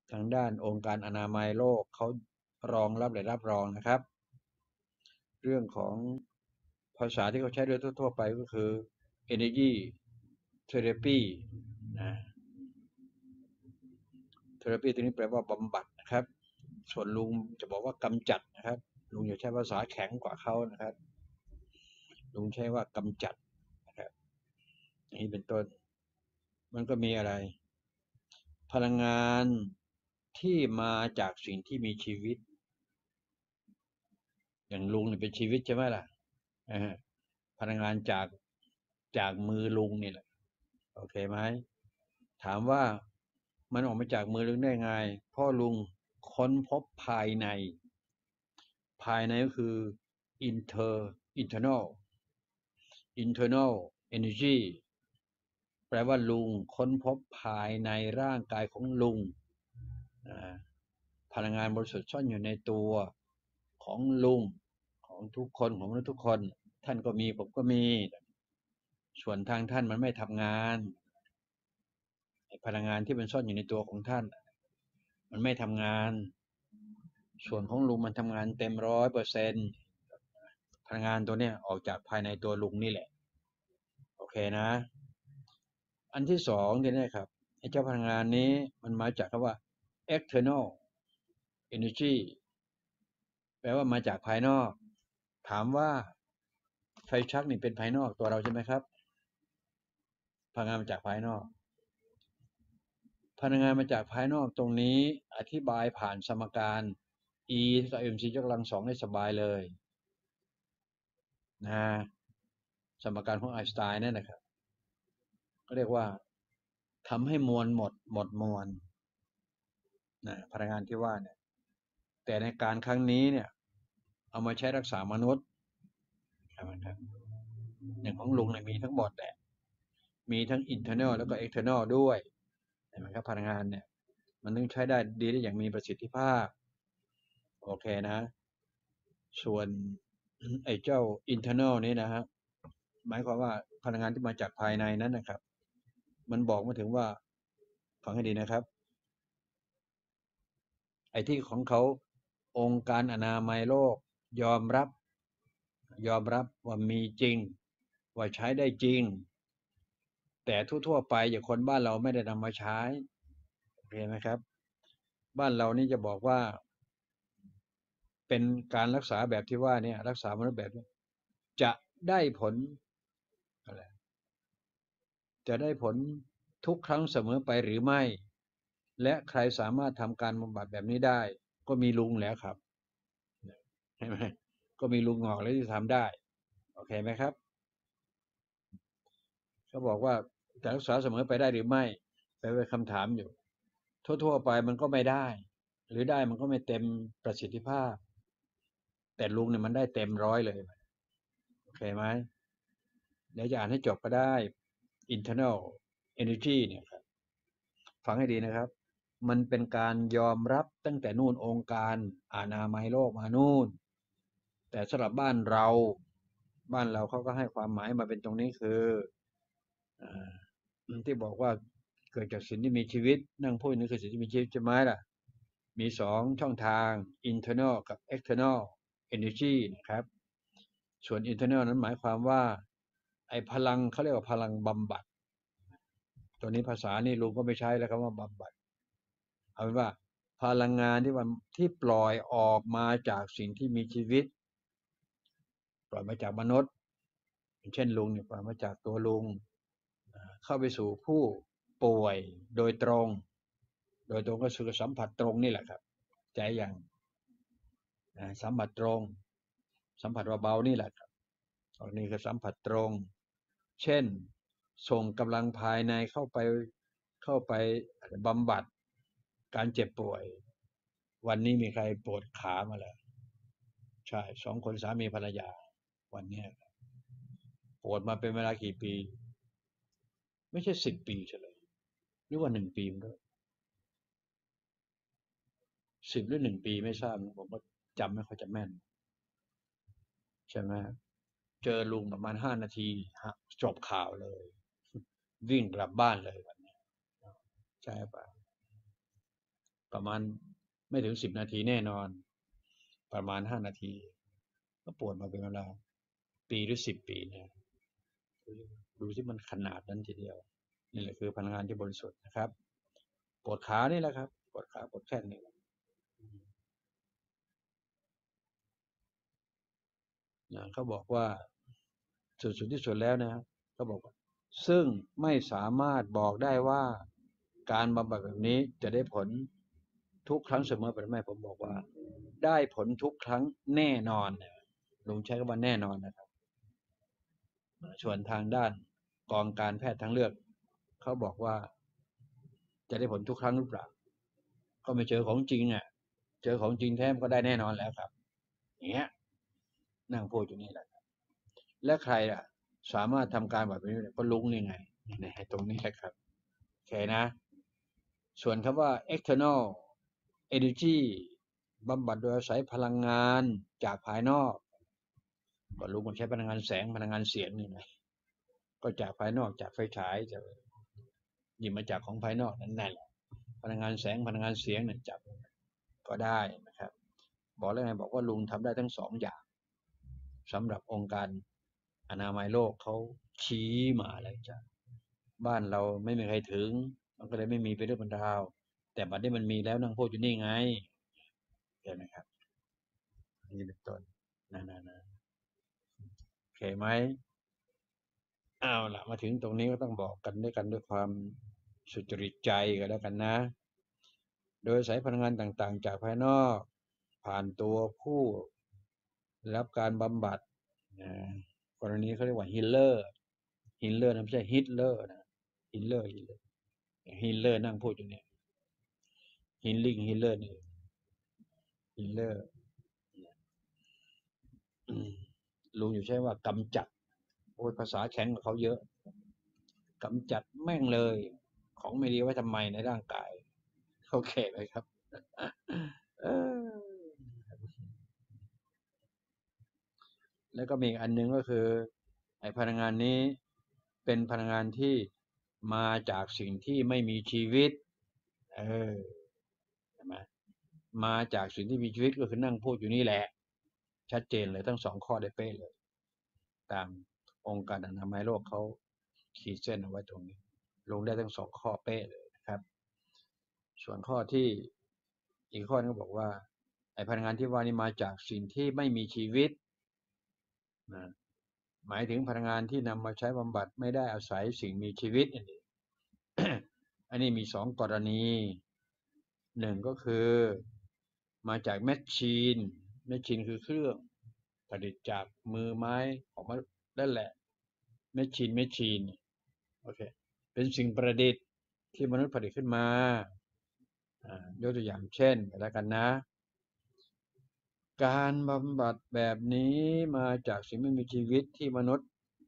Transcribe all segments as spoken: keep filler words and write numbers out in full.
ทางด้านองค์การอนามัยโลกเขารองรับและรับรองนะครับเรื่องของภาษาที่เขาใช้โดยทั่วๆไปก็คือ energy therapy นะ therapy ตัวนี้แปลว่าบำบัดนะครับส่วนลุงจะบอกว่ากำจัดนะครับลุงจะใช้ภาษาแข็งกว่าเขานะครับลุงใช้ว่ากำจัดนะครับอย่างนี้เป็นต้นมันก็มีอะไรพลังงานที่มาจากสิ่งที่มีชีวิตอย่างลุงเนี่ยเป็นชีวิตใช่ไหมล่ะพลังงานจากจากมือลุงนี่แหละโอเคไหมถามว่ามันออกมาจากมือลุงได้ไงเพราะลุงค้นพบภายในภายในก็คือ inter internal internal energy แปลว่าลุงค้นพบภายในร่างกายของลุงพลังงานบริสุทธิ์ซ่อนอยู่ในตัวของลุงของทุกคนของมนุษย์ทุกคนท่านก็มีผมก็มีส่วนทางท่านมันไม่ทำงานพลังงานที่มันซ่อนอยู่ในตัวของท่านมันไม่ทำงานส่วนของลุงมันทำงานเต็มร้อยเปอร์เซ็นต์พลังงานตัวเนี้ยออกจากภายในตัวลุงนี่แหละโอเคนะอันที่สองที่นี่ครับไอ้เจ้าพลังงานนี้มันมาจากคำว่า external energy แปลว่ามาจากภายนอกถามว่าไฟชักนี่เป็นภายนอกตัวเราใช่ไหมครับพลังงานมาจากภายนอกพลังงานมาจากภายนอกตรงนี้อธิบายผ่านสมการ E เท่ากับ mc ยกกำลังสองได้สบายเลยนะสมการของไอน์สไตน์นั่นนะครับก็เรียกว่าทำให้มวลหมดหมดมวลนะพลังงานที่ว่าเนี่ยแต่ในการครั้งนี้เนี่ยเอามาใช้รักษามนุษย์ใช่ไหมครับอย่างของลุงเนี่ยมีทั้งหมดแหละมีทั้ง internal แล้วก็ external ด้วยเห็นไหมครับพลังงานเนี่ยมันต้องใช้ได้ดีได้อย่างมีประสิทธิภาพโอเคนะส่วนไอ้เจ้า internal นี้นะฮะหมายความว่าพลังงานที่มาจากภายในนั้นนะครับมันบอกมาถึงว่าฟังให้ดีนะครับไอ้ที่ของเขาองค์การอนามัยโลกยอมรับยอมรับว่ามีจริงว่าใช้ได้จริงแต่ทั่วๆไปอย่างคนบ้านเราไม่ได้นำมาใช้เห็นไหมครับบ้านเรานี่จะบอกว่าเป็นการรักษาแบบที่ว่าเนี่ยรักษามนุษย์แบบนี้จะได้ผลอะไรจะได้ผลทุกครั้งเสมอไปหรือไม่และใครสามารถทำการบำบัดแบบนี้ได้ก็มีลุงแล้วครับใช่ไหมก็มีลุงหงอกแล้วที่ทำได้โอเคไหมครับเขาบอกว่าจะรักษาเสมอไปได้หรือไม่เป็นคำถามอยู่ทั่วๆไปมันก็ไม่ได้หรือได้มันก็ไม่เต็มประสิทธิภาพแต่ลุงเนี่ยมันได้เต็มร้อยเลยโอเคไหมเดี๋ยวจะอ่านให้จบก็ได้ internal energy เนี่ยครับฟังให้ดีนะครับมันเป็นการยอมรับตั้งแต่นู่นองค์การอนามัยโลกมานู่นแต่สำหรับบ้านเราบ้านเราเขาก็ให้ความหมายมาเป็นตรงนี้คือที่บอกว่าเกิดจากสิ่งที่มีชีวิตนั่งพูดนี่คือสิ่งที่มีชีวิตใช่ไหมล่ะมีสองช่องทาง internal กับ external energy นะครับส่วน internal นั้นหมายความว่าไอ้พลังเขาเรียกว่าพลังบำบัดตัวนี้ภาษานี่ลุงก็ไม่ใช้แล้วคำว่าบำบัดเอาเป็นว่าพลังงานที่มันที่ปล่อยออกมาจากสิ่งที่มีชีวิตปล่อยมาจากมนุษย์เช่นลุงเนี่ยปล่อยมาจากตัวลุงเข้าไปสู่ผู้ป่วยโดยตรงโดยตรงก็คือสัมผัสตรงนี่แหละครับใจอย่างสัมผัสตรงสัมผัสเบาๆนี่แหละครับอันนี้คือสัมผัสตรงเช่นส่งกำลังภายในเข้าไปเข้าไปบำบัดการเจ็บป่วยวันนี้มีใครปวดขามาแล้วใช่สองคนสามีภรรยาวันนี้ปวดมาเป็นเวลากี่ปีไม่ใช่สิบปีเฉยหรือว่าหนึ่งปีมันก็สิบหรือหนึ่งปีไม่ทราบผมก็จำไม่ค่อยจะแม่นใช่ไหมเจอลุงประมาณห้านาทีจบข่าวเลยวิ่งกลับบ้านเลยวันนี้ใช่ป่ะประมาณไม่ถึงสิบนาทีแน่นอนประมาณห้านาทีก็ปวดมาเป็นเวลาปีหรือสิบปีเนี่ยดูที่มันขนาดนั้นทีเดียวนี่แหละคือพลังงานที่บริสุทธิ์นะครับปวดขานี่แหละครับปวดขาปวดแข้งนี่นะเขาบอกว่าสุดสุดที่สุดแล้วนะเขาบอกว่าซึ่งไม่สามารถบอกได้ว่าการบำบัดแบบนี้จะได้ผลทุกครั้งเสมอไปหรือไม่ผมบอกว่าได้ผลทุกครั้งแน่นอนลุงใช้คำว่าแน่นอนนะครับส่วนทางด้านกองการแพทย์ทางเลือกเขาบอกว่าจะได้ผลทุกครั้งหรือเปล่าก็ไม่เจอของจริงอ่ะเจอของจริงแท้ก็ได้แน่นอนแล้วครับอย่างเงี้ยนั่งพูดอยู่นี่แหละและใครอ่ะสามารถทำการแบบนี้ก็ลุงนี่ไงในตรงนี้แหละครับโอเคนะส่วนคำว่า external energy บำบัดโดยอาศัยพลังงานจากภายนอกก็ลุงมันใช้พลังงานแสงพลังงานเสียงนี่ไงก็จากภายนอกจากไฟฉายจะหยิบมาจากของภายนอกนั่นแหละพลังงานแสงพลังงานเสียงเนี่ยจับก็ได้นะครับบอกแล้วไงบอกว่าลุงทำได้ทั้งสองอย่างสำหรับองค์การอนามัยโลกเขาชี้มาเลยจ้ะบ้านเราไม่มีใครถึงมันก็เลยไม่มีเป็นเรื่องเป็นราวแต่บัดนี้มันมีแล้วนั่งพูดอยู่นี่ไงเห็นไหมครับนี่เป็นต้นนะนะนะโอเคไหมเอาล่ะมาถึงตรงนี้ก็ต้องบอกกันด้วยกันด้วยความสุจริตใจกันแล้วกันนะโดยสายพลังงานต่างๆจากภายนอกผ่านตัวผู้รับการบำบัดนะกรณีเขาเรียกว่าฮีลเลอร์ฮีลเลอร์นะไม่ใช่ฮิตเลอร์นะฮีลเลอร์ฮีลเลอร์ฮีลเลอร์นั่งพูดอยู่เนี่ยฮีลลิ่งฮีลเลอร์นี่ฮีลเลอร์ลุงอยู่ใช่ว่ากำจัดโอ้ยภาษาแข็งกับเขาเยอะกำจัดแม่งเลยของไม่ดีไว้ทำไมในร่างกายโอเคไหมครับเออแล้วก็มีอีกอันนึงก็คือไอ้พลังงานนี้เป็นพลังงานที่มาจากสิ่งที่ไม่มีชีวิตเออใช่ไหมมาจากสิ่งที่มีชีวิตก็คือนั่งพูดอยู่นี่แหละชัดเจนเลยทั้งสองข้อได้เป๊ะเลยตามองค์การอนามัยโลกเขาขีดเส้นเอาไว้ตรงนี้ลงได้ทั้งสองข้อเป๊ะเลยนะครับส่วนข้อที่อีกข้อนึงบอกว่าไอ้พลังงานที่ว่านี้มาจากสิ่งที่ไม่มีชีวิตนะหมายถึงพลังงานที่นำมาใช้บำบัดไม่ได้อาศัยสิ่งมีชีวิตอันนี้ อันนี้มีสองกรณีหนึ่งก็คือมาจากแมชชีนแมชชีนคือเครื่องผลิตจากมือไม้ออกมาได้แหละแมชชีนแมชชีนโอเคเป็นสิ่งประดิษฐ์ที่มนุษย์ผลิตขึ้นมายกตัวอย่างเช่นแล้วกันนะการบำบัดแบบนี้มาจากสิ่งไม่มีชีวิตที่มนุษย์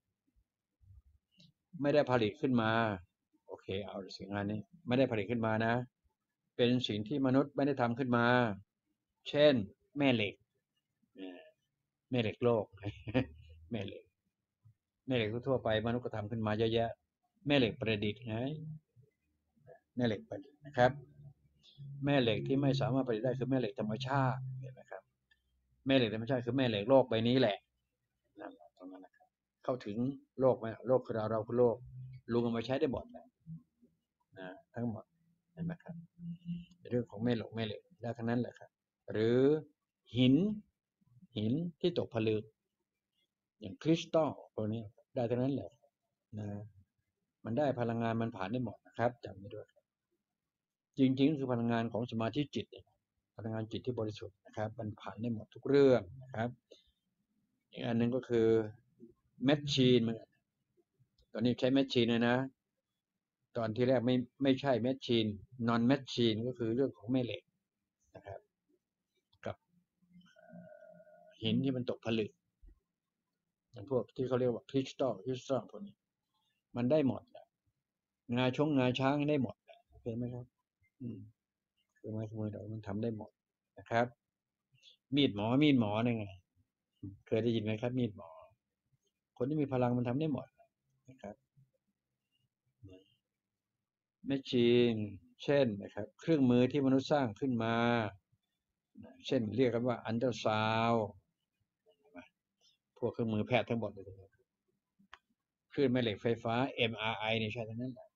ไม่ได้ผลิตขึ้นมาโอเคเอาสิ่งงานนี้ไม่ได้ผลิตขึ้นมานะเป็นสิ่งที่มนุษย์ไม่ได้ทำขึ้นมาเช่นแม่เหล็กแม่เหล็กโลกแม่เหล็กแม่เหล็กทั่วไปมนุษย์ก็ทำขึ้นมาเยอะแยะแม่เหล็กประดิษฐ์ไงแม่เหล็กประดิษฐ์นะครับแม่เหล็กที่ไม่สามารถผลิตได้คือแม่เหล็กธรรมชาติเห็นไหมครับแม่เหล็กธรรมชาติคือแม่เหล็กโลกใบนี้แหละนั่นแหละตรงนั้นนะครับเข้าถึงโลกไหมโลกคือเราเราคือโลกลุงเอามาใช้ได้หมดนะทั้งหมดเห็นไหมครับเรื่องของแม่เหล็กแม่เหล็กได้ทั้งนั้นแหละครับหรือหินหินที่ตกผลึกอย่างคริสตัลพวกนี้ได้ทั้งนั้นแหละนะมันได้พลังงานมันผ่านได้หมดนะครับจำไว้ด้วยจริงๆคือพลังงานของสมาธิจิตพลังงานจิตที่บริสุทธิ์นะครับมันผ่านได้หมดทุกเรื่องนะครับอีกอันหนึ่งก็คือแมชชีนตอนนี้ใช้แมชชีนเลยนะตอนที่แรกไม่ไม่ใช่แมชชีนนอนแมชชีนก็คือเรื่องของแม่เหล็กนะครับกับหินที่มันตกผลึกอย่างพวกที่เขาเรียกว่าคริสตัลคริสตัลพวกนี้มันได้หมดงาชงงาช้างได้หมดเห็นไหมครับอืมคือไม้ขมือเรามันทำได้หมดนะครับมีดหมอมีดหมอนี่ไงเคยได้ยินไหมครับมีดหมอคนที่มีพลังมันทำได้หมดนะครับแมชชีนเช่นนะครับเครื่องมือที่มนุษย์สร้างขึ้นมาเช่นเรียกกันว่าอันเดอร์ซาวพวกเครื่องมือแพทย์ทั้งหมดเลยคลื่นแม่เหล็กไฟฟ้า เอ็ม อาร์ ไอ นี่ใช่ทั้งนั้นแหละ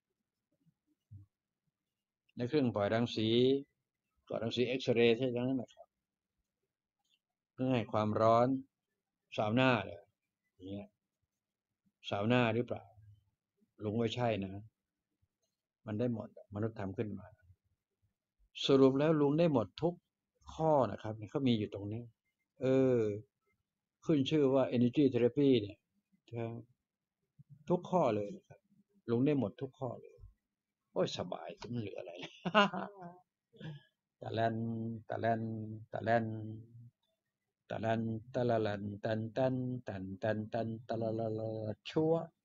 ในเครื่องปล่อยรังสีปล่อยรังสีเอ็กซเรย์ใช่ทั้งนั้นแหละครับเพื่อให้ความร้อนซาวน่าเลยอย่างเงี้ยซาวน่าหรือเปล่าลุงไม่ใช่นะมันได้หมดมนุษย์ทำขึ้นมาสรุปแล้วลุงได้หมดทุกข้อนะครับเขามีอยู่ตรงนี้เออขึ้นชื่อว่า Energy Therapy เนี่ยทุกข้อเลยนะครับลุงได้หมดทุกข้อเลยโอ้ยสบายจะไม่เหลืออะไรเลย ตะแลนตะแลนตะแลนตะแลนตะละลันตันตันตันตันตันตะละละละชัว